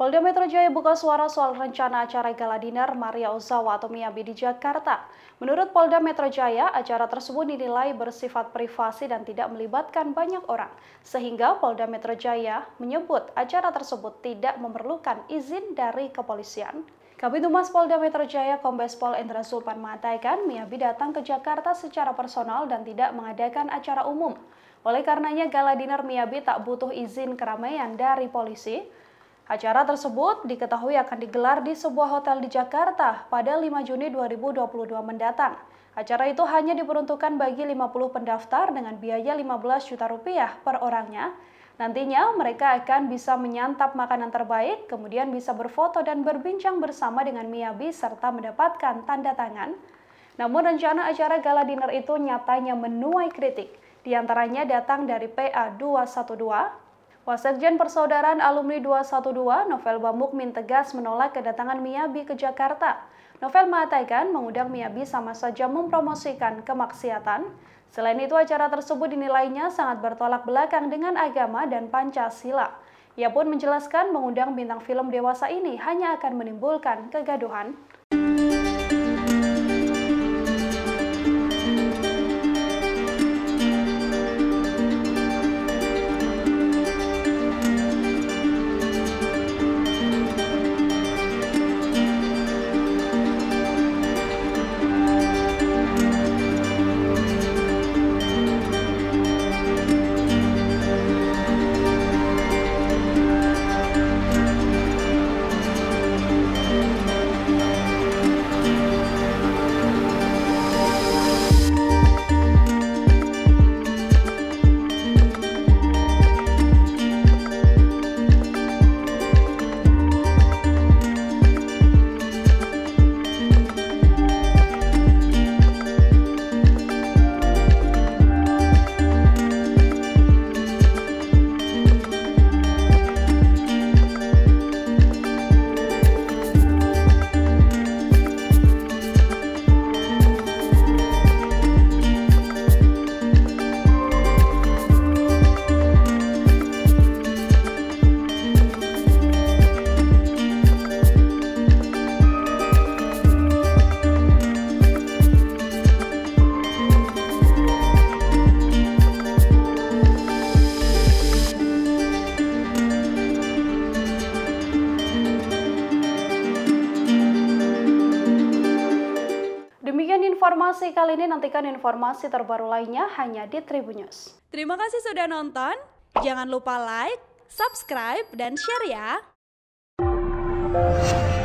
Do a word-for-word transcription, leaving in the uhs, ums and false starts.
Polda Metro Jaya buka suara soal rencana acara gala dinner Maria Ozawa atau Miyabi di Jakarta. Menurut Polda Metro Jaya, acara tersebut dinilai bersifat privasi dan tidak melibatkan banyak orang. Sehingga Polda Metro Jaya menyebut acara tersebut tidak memerlukan izin dari kepolisian. Kabid Humas Polda Metro Jaya Kombes Pol Endra Zulpan mengatakan Miyabi datang ke Jakarta secara personal dan tidak mengadakan acara umum. Oleh karenanya gala dinner Miyabi tak butuh izin keramaian dari polisi. Acara tersebut diketahui akan digelar di sebuah hotel di Jakarta pada lima Juni dua ribu dua puluh dua mendatang. Acara itu hanya diperuntukkan bagi lima puluh pendaftar dengan biaya lima belas juta rupiah per orangnya. Nantinya mereka akan bisa menyantap makanan terbaik, kemudian bisa berfoto dan berbincang bersama dengan Miyabi serta mendapatkan tanda tangan. Namun rencana acara gala dinner itu nyatanya menuai kritik. Di antaranya datang dari P A dua satu dua. Wasekjen Persaudaraan Alumni dua satu dua, Novel Bamukmin tegas menolak kedatangan Miyabi ke Jakarta. Novel mengatakan mengundang Miyabi sama saja mempromosikan kemaksiatan. Selain itu, acara tersebut dinilainya sangat bertolak belakang dengan agama dan Pancasila. Ia pun menjelaskan mengundang bintang film dewasa ini hanya akan menimbulkan kegaduhan. Demikian informasi kali ini, nantikan informasi terbaru lainnya hanya di Tribun News. Terima kasih sudah nonton, jangan lupa like, subscribe, dan share ya!